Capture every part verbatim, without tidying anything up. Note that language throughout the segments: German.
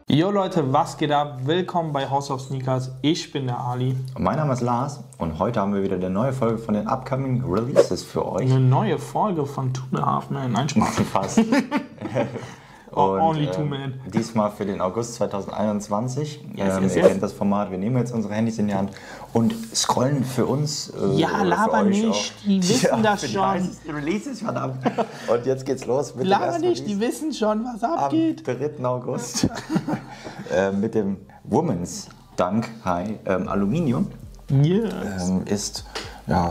Jo Leute, was geht ab? Willkommen bei House of Sneakers. Ich bin der Ali. Mein Name ist Lars und heute haben wir wieder eine neue Folge von den upcoming Releases für euch. Eine neue Folge von Two and a Half Man. Nein, Spaß. Fast. Und, Only Two ähm, Man. Diesmal für den August zweitausendeinundzwanzig. Yes, ähm, yes, ihr yes. kennt das Format. Wir nehmen jetzt unsere Handys in die Hand und scrollen für uns. Äh, Ja, oder laber für euch nicht. auch. Die wissen ja, das für die schon. heißesten Releases, verdammt. Und jetzt geht's los mit dem Laber ersten nicht, die Release wissen schon, was am abgeht. dritten August. äh, mit dem Women's Dunk High ähm, Aluminium. Yes. Ähm, ist ja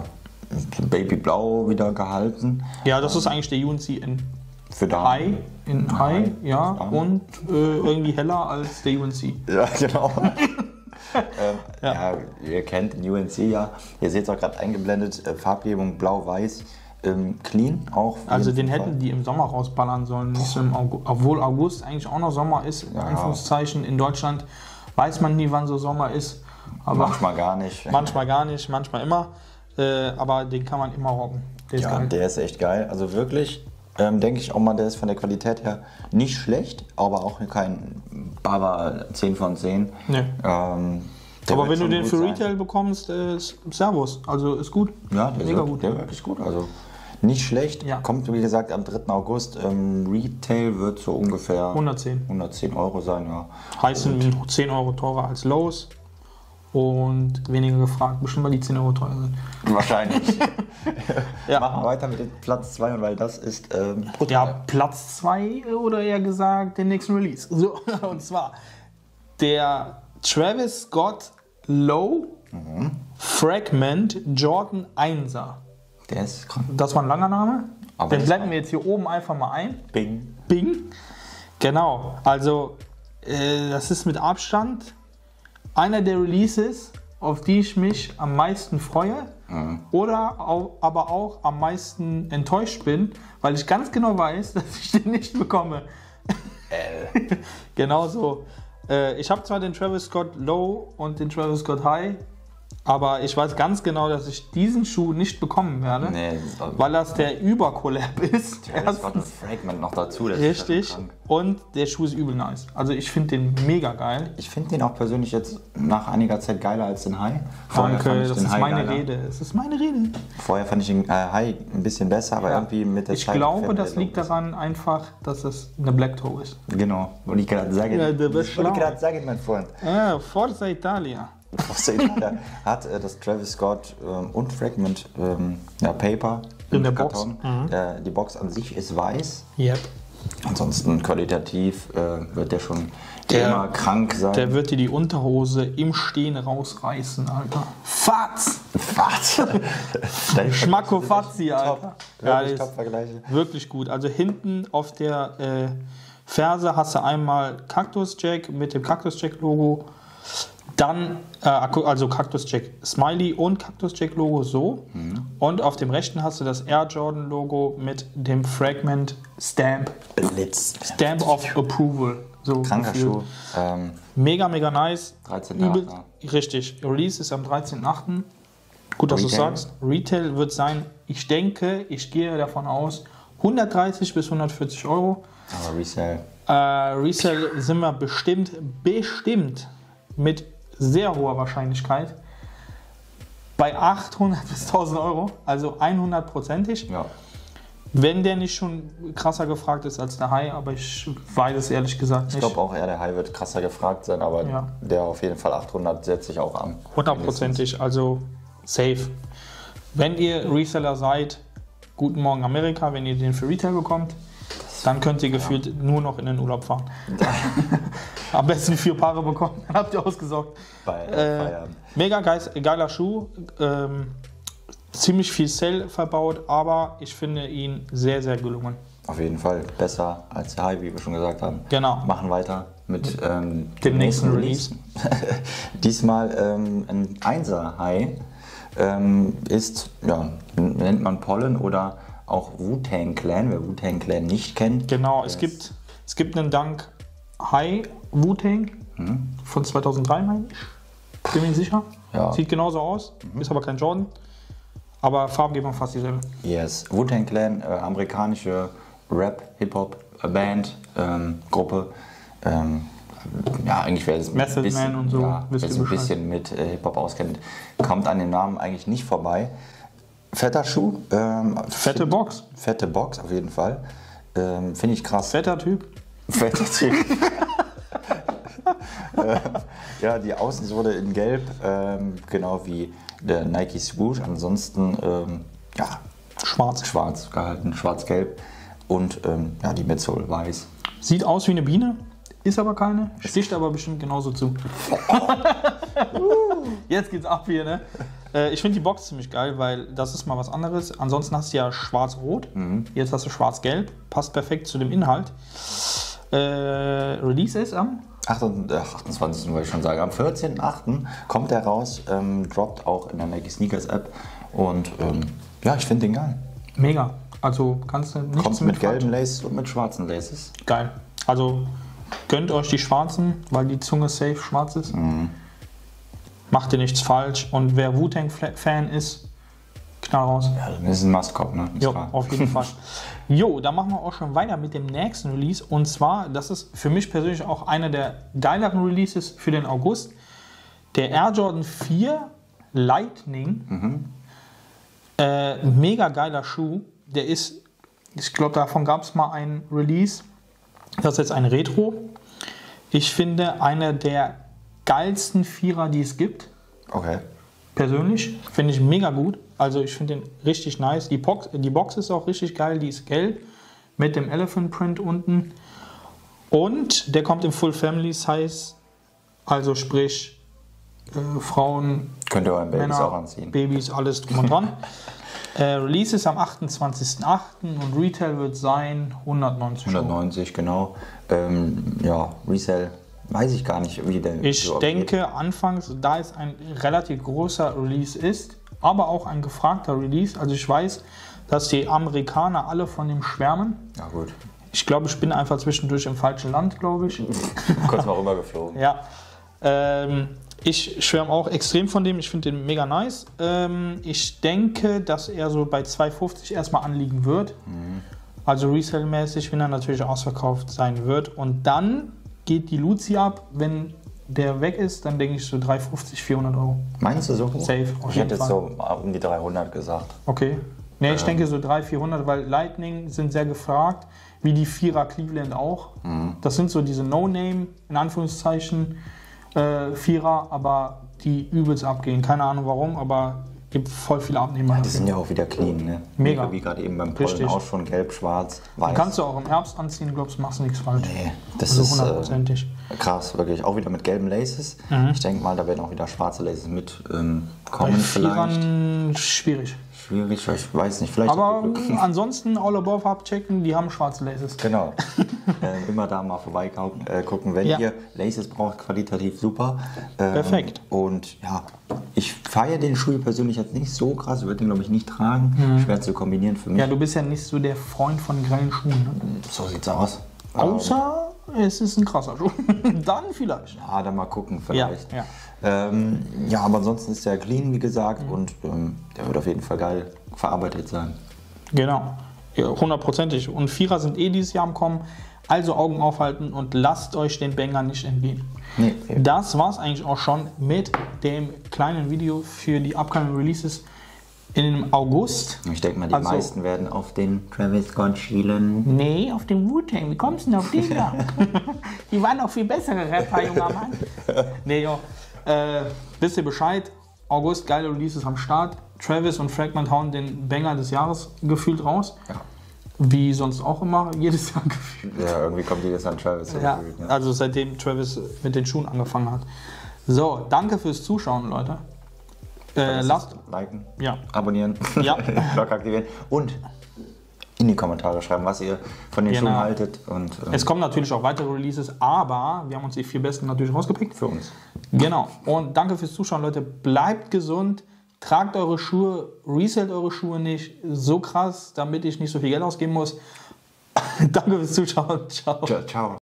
Babyblau wieder gehalten. Ja, das ist eigentlich der U N C in Für Damen. High. In High, ja. Damen. Und äh, irgendwie heller als der U N C. Ja, genau. ähm, Ja. ja. Ihr kennt den U N C ja. Ihr seht es auch gerade eingeblendet. Äh, Farbgebung blau-weiß. Ähm, clean auch. auf Also jeden den Fall. hätten die im Sommer rausballern sollen, nicht so im August. Obwohl August eigentlich auch noch Sommer ist, in Ja. Anführungszeichen. In Deutschland weiß man nie, wann so Sommer ist. Aber Manchmal gar nicht. manchmal gar nicht, manchmal immer. Äh, aber den kann man immer rocken. Der ist Ja, geil. der ist echt geil. Also wirklich, ähm, denke ich auch mal, der ist von der Qualität her nicht schlecht, aber auch kein Baba zehn von zehn. Nee. Ähm, der Aber wird wenn du schon den gut für sein. Retail bekommst, äh, ist Servus. Also ist gut. Ja, der Mega ist gut. der ist wirklich gut. Also nicht schlecht. Ja. Kommt, wie gesagt, am dritten August. Ähm, Retail wird so ungefähr hundertzehn. hundertzehn Euro sein. Ja. Heißen zehn Euro teurer als Lowe's. Und weniger gefragt. Bestimmt, weil die zehn Euro teurer sind. Wahrscheinlich. Ja. Machen wir weiter mit dem Platz zwei, weil das ist ähm, brutal. Ja, Platz zwei oder eher gesagt den nächsten Release. So, und zwar der Travis Scott Low Fragment Jordan Einser. Der ist krank. Das war ein langer Name. Aber Den das- blenden wir jetzt hier oben einfach mal ein. Bing. Bing. Genau. Also, äh, das ist mit Abstand einer der Releases, auf die ich mich am meisten freue. Oder auch, aber auch am meisten enttäuscht bin, weil ich ganz genau weiß, dass ich den nicht bekomme. Äh. Genau so. Äh, ich habe zwar den Travis Scott Low und den Travis Scott High, aber ich weiß ganz genau, dass ich diesen Schuh nicht bekommen werde, Nee, weil das der Übercollab ist. der ist Gott, das Fragment noch dazu. Das ist Richtig. ja schon krank. Und der Schuh ist übel nice. Also ich finde den mega geil. Ich finde den auch persönlich jetzt nach einiger Zeit geiler als den High. Vorher fand Danke, ich das den ist High meine geiler. Rede. Es ist meine Rede. Vorher fand ich den äh, High ein bisschen besser, aber Ja. irgendwie mit der Ich Zeit glaube, gefällt mir das der liegt Look daran einfach, dass es eine Black Toe ist. besser. Genau, wollte ich gerade sagen. Ja, du bist wollte ich schlau. gerade sagen, mein Freund. Ah, Forza Italia. Aus der Italien hat äh, das Travis Scott ähm, und Fragment ähm, ja, Paper In im der Box. Karton. Mhm. Äh, die Box an sich ist weiß. Yep. Ansonsten qualitativ äh, wird der schon Der- immer krank sein. Der wird dir die Unterhose im Stehen rausreißen, Alter. Fatz! Der Schmacko Fazzi, Alter. Top. Ja, Wirklich ist Top-Vergleiche. wirklich gut. Also hinten auf der äh, Ferse hast du einmal Cactus Jack mit dem Cactus Jack Logo. Dann, äh, also Cactus Jack Smiley und Cactus Jack Logo so. Und auf dem rechten hast du das Air Jordan Logo mit dem Fragment Stamp. Blitz. Stamp of Approval. So Kranker gefühlt. Schuh. Ähm, Mega, mega nice. dreizehnten Übel, achten richtig. Release ist am dreizehnten achten Gut, dass du Retail? sagst. Retail wird sein, ich denke, ich gehe davon aus, hundertdreißig bis hundertvierzig Euro. aber Resale. Äh, Resale sind wir bestimmt, bestimmt mit sehr hoher Wahrscheinlichkeit bei achthundert bis tausend Euro. Also hundertprozentig. Ja. Wenn der nicht schon krasser gefragt ist als der High, aber ich weiß es ehrlich gesagt Ich nicht. glaube auch eher der High wird krasser gefragt sein, aber Ja. der auf jeden Fall achthundert setzt sich auch an. Hundertprozentig, also safe. Wenn ihr Reseller seid, guten Morgen Amerika, wenn ihr den für Retail bekommt, dann könnt ihr gefühlt nur noch in den Urlaub fahren. Am besten vier Paare bekommen, dann habt ihr ausgesorgt. Bei Äh, Feierabend. mega geis, geiler Schuh, ähm, ziemlich viel Sell verbaut, aber ich finde ihn sehr, sehr gelungen. Auf jeden Fall besser als der High, wie wir schon gesagt haben. Genau. Machen weiter mit ähm, Dem nächsten Release. Diesmal ähm, ein Einser High ähm, ist, ja, nennt man Pollen oder auch Wu-Tang Clan, wer Wu-Tang Clan nicht kennt. Genau, der es ist- gibt, es gibt einen Dunk High Wu-Tang von zweitausenddrei, meine ich. Bin mir nicht sicher. Ja. Sieht genauso aus, ist aber kein Jordan. Aber Farbgebung fast dieselbe. Yes, Wu-Tang Clan, äh, amerikanische Rap, Hip-Hop, äh, Band, ähm, Gruppe. Ähm, ja, eigentlich wäre es ein Method bisschen, Man und so, ja, wisst wer ihr sich ein Bescheid. bisschen mit äh, Hip-Hop auskennt, kommt an den Namen eigentlich nicht vorbei. Fetter Schuh. Ähm, Fette find, Box. Fette Box, auf jeden Fall. Ähm, Finde ich krass. Fetter Typ. Fetter Typ. äh, ja, die Außensohle in Gelb, ähm, genau wie der Nike Swoosh. Ansonsten, ähm, ja, Schwarz. schwarz gehalten, schwarz-gelb. Und ähm, ja, die Midsole weiß. Sieht aus wie eine Biene, ist aber keine, sticht aber bestimmt genauso zu. Jetzt geht's ab hier, ne? Äh, ich finde die Box ziemlich geil, weil das ist mal was anderes. Ansonsten hast du ja schwarz-rot, Mhm. jetzt hast du schwarz-gelb, passt perfekt zu dem Inhalt. Äh, Release ist am achtundzwanzigsten wollte ich schon sagen. Am vierzehnten achten kommt der raus, ähm, droppt auch in der Nike Sneakers App. Und ähm, ja, ich finde den geil. mega. Also kannst du nichts Kommt mit falsch- gelben Laces und mit schwarzen Laces. Geil. Also gönnt euch die schwarzen, weil die Zunge safe schwarz ist. Mhm. Macht ihr nichts falsch. Und wer Wu-Tang-Fan ist, knall raus. Ja, dann ist es ein Must-Cop, ne? Ist Jo, klar. auf jeden Fall. Jo, dann machen wir auch schon weiter mit dem nächsten Release. Und zwar, das ist für mich persönlich auch einer der geileren Releases für den August. Der Air Jordan vier Lightning. Mhm. Äh, mega geiler Schuh. Der ist, ich glaube, davon gab es mal ein Release. Das ist jetzt ein Retro. Ich finde, einer der geilsten Vierer, die es gibt. Okay. Persönlich finde ich mega gut. Also ich finde den richtig nice. Die Box, die Box ist auch richtig geil. Die ist gelb mit dem Elephant Print unten. Und der kommt im Full Family Size. Also sprich äh, Frauen, Könnt ihr euren Babys Männer, auch anziehen. Babys, alles drum und dran. äh, Release ist am achtundzwanzigsten achten und Retail wird sein hundertneunzig Euro. hundertneunzig, genau. Ähm, ja, Resell, weiß ich gar nicht, wie der Ich so abgeht. denke anfangs, da es ein relativ großer Release ist, aber auch ein gefragter Release. Also ich weiß, dass die Amerikaner alle von dem schwärmen. Ja, gut. Ich glaube, ich bin einfach zwischendurch im falschen Land, glaube ich. Kurz mal rübergeflogen. Ja. Ähm, ich schwärme auch extrem von dem. Ich finde den mega nice. Ähm, ich denke, dass er so bei zweihundertfünfzig erstmal anliegen wird. Mhm. Also Resale-mäßig, wenn er natürlich ausverkauft sein wird. Und dann geht die Luzi ab. Wenn der weg ist, dann denke ich so dreihundertfünfzig, vierhundert Euro. Meinst du so hoch? Safe, auf Ich jeden hätte jetzt Fall. so um die dreihundert gesagt. Okay. Ne, ich denke so dreihundert, vierhundert, weil Lightning sind sehr gefragt, wie die Vierer Cleveland auch. Mhm. Das sind so diese No-Name, in Anführungszeichen, äh, Vierer, aber die übelst abgehen. Keine Ahnung warum, aber gibt voll viele Abnehmer. Die dafür. sind ja auch wieder clean, ne? Mega. Wie gerade eben beim Pollen Richtig. auch schon gelb, schwarz, weiß. Kannst du auch im Herbst anziehen, glaubst du, machst nichts falsch. Nee, das Also ist äh, hundertprozentig. krass, wirklich. Auch wieder mit gelben Laces. Mhm. Ich denke mal, da werden auch wieder schwarze Laces mit ähm, Bei kommen vielleicht. Vierern schwierig. Schwierig, ich weiß nicht, vielleicht Aber habt ihr Glück. ansonsten All Above abchecken, die haben schwarze Laces. Genau. äh, immer da mal vorbeigucken, äh, gucken, wenn Ja. ihr Laces braucht, qualitativ super. Ähm, Perfekt. Und ja, ich feiere den Schuh persönlich jetzt nicht so krass, würde den glaube ich nicht tragen. Schwer zu kombinieren für mich. Ja, du bist ja nicht so der Freund von grellen Schuhen. Ne? So sieht's aus. Außer es ist ein krasser Schuh. Dann vielleicht. Ähm, ja, dann mal gucken vielleicht. Ja, ja. Ähm, ja, aber ansonsten ist der clean, wie gesagt, und ähm, der wird auf jeden Fall geil verarbeitet sein. Genau. Ja, hundertprozentig. Und Vierer sind eh dieses Jahr am Kommen. Also Augen aufhalten und lasst euch den Banger nicht entgehen. Nee, Das war's eigentlich auch schon mit dem kleinen Video für die upcoming Releases im August. ich denke mal, die Also- meisten werden auf den Travis Scott schielen. Nee, auf dem Wu-Tang. Wie kommst du denn auf den da? Die waren noch viel bessere Rapper, junger Mann. Nee, jo. Äh, wisst ihr Bescheid? August, geile Releases am Start. Travis und Fragment hauen den Banger des Jahres gefühlt raus. Ja. Wie sonst auch immer, jedes Jahr gefühlt. Ja, irgendwie kommt jedes Jahr ein Travis. so Ja, gefühlt, ja. also seitdem Travis mit den Schuhen angefangen hat. So, danke fürs Zuschauen, Leute. Äh, lasst, liken, ja, abonnieren, Ja. Glocke aktivieren und in die Kommentare schreiben, was ihr von den Genau. Schuhen haltet. Und ähm, es kommen natürlich auch weitere Releases, aber wir haben uns die vier besten natürlich rausgepickt. für uns. Genau. Und danke fürs Zuschauen, Leute. Bleibt gesund. Tragt eure Schuhe. Resellt eure Schuhe nicht so krass, damit ich nicht so viel Geld ausgeben muss. Danke fürs Zuschauen. Ciao. Ciao. Ciao.